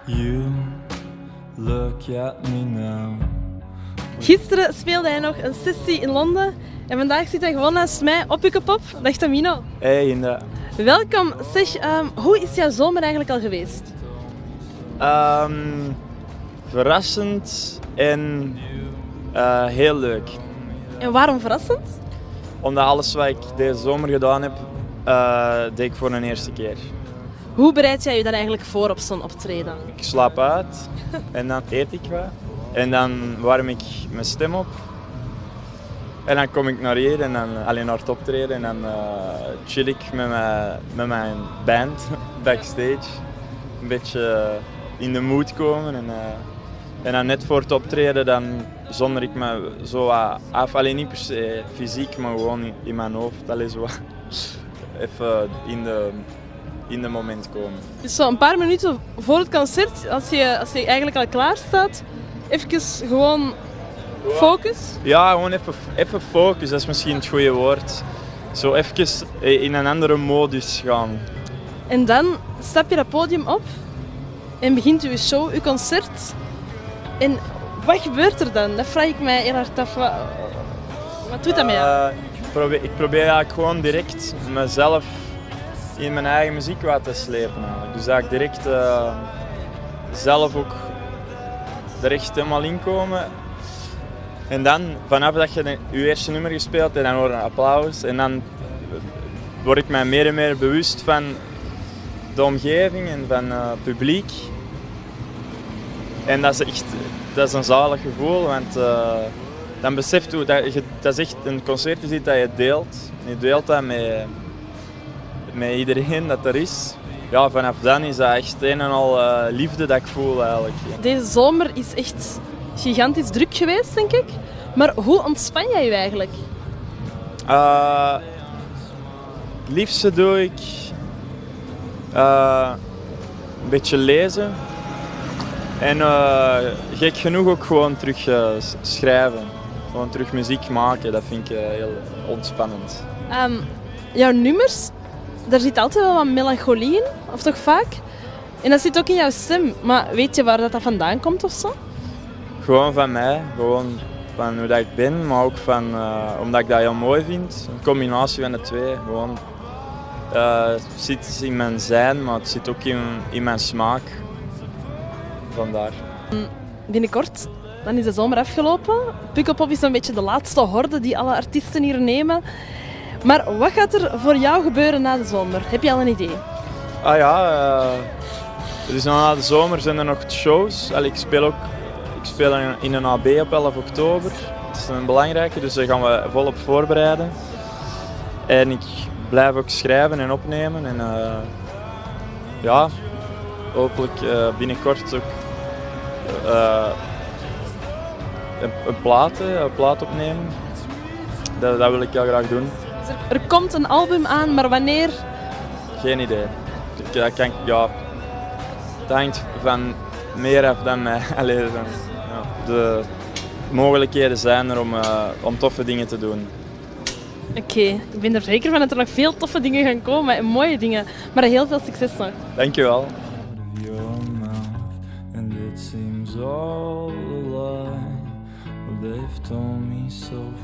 You look at me now. Gisteren speelde hij nog een sessie in Londen en vandaag zit hij gewoon naast mij op Pukkelpop. Dag Tamino. Hey Inda. Welkom. Zeg, hoe is jouw zomer eigenlijk al geweest? Verrassend en heel leuk. En waarom verrassend? Omdat alles wat ik deze zomer gedaan heb, deed ik voor een eerste keer. Hoe bereid jij je dan eigenlijk voor op zo'n optreden? Ik slaap uit en dan eet ik wat. En dan warm ik mijn stem op. En dan kom ik naar hier en dan alleen naar het optreden. En dan chill ik met mijn band backstage. Een beetje in de mood komen. En dan net voor het optreden dan zonder ik me zo af. Alleen niet per se fysiek, maar gewoon in mijn hoofd. Alleen zo even in de moment komen. Dus zo een paar minuten voor het concert, als je eigenlijk al klaar staat, even gewoon focus? Ja, gewoon even focus, dat is misschien het goede woord. Zo even in een andere modus gaan. En dan stap je dat podium op en begint je show, je concert. En wat gebeurt er dan? Dat vraag ik mij heel hard af. Wat doet dat met jou? Ik probeer eigenlijk gewoon direct mezelf in mijn eigen muziek wat te slepen. Dus dat ik direct zelf ook er echt helemaal in komen. En dan, vanaf dat je je eerste nummer gespeeld hebt, dan hoor je een applaus. En dan word ik mij meer en meer bewust van de omgeving en van het publiek. En dat is een zalig gevoel, want dan beseft je dat is echt een concert is iets dat je deelt. Je deelt dat met iedereen dat er is. Ja, vanaf dan is dat echt een en al liefde dat ik voel eigenlijk. Deze zomer is echt gigantisch druk geweest, denk ik. Maar hoe ontspan jij je eigenlijk? Het liefste doe ik een beetje lezen. En gek genoeg ook gewoon terug schrijven. Gewoon terug muziek maken, dat vind ik heel ontspannend. Jouw nummers, daar zit altijd wel wat melancholie in, of toch vaak? En dat zit ook in jouw stem. Maar weet je waar dat vandaan komt of zo? Gewoon van mij, gewoon van hoe dat ik ben, maar ook van, omdat ik dat heel mooi vind. Een combinatie van de twee. Gewoon, het zit in mijn zijn, maar het zit ook in mijn smaak. Vandaar. Binnenkort, dan is de zomer afgelopen. Pukkelpop is een beetje de laatste horde die alle artiesten hier nemen. Maar wat gaat er voor jou gebeuren na de zomer? Heb je al een idee? Dus na de zomer zijn er nog shows. Ik speel in een AB op 11 oktober. Dat is een belangrijke, dus daar gaan we volop voorbereiden. En ik blijf ook schrijven en opnemen. En hopelijk binnenkort ook een plaat opnemen. Dat wil ik heel graag doen. Dus er komt een album aan, maar wanneer? Geen idee. Dat hangt van meer af dan mij. De mogelijkheden zijn er om toffe dingen te doen. Oké, ik ben er zeker van dat er nog veel toffe dingen gaan komen en mooie dingen. Maar heel veel succes nog. Dankjewel. All a lie, well, they've told me so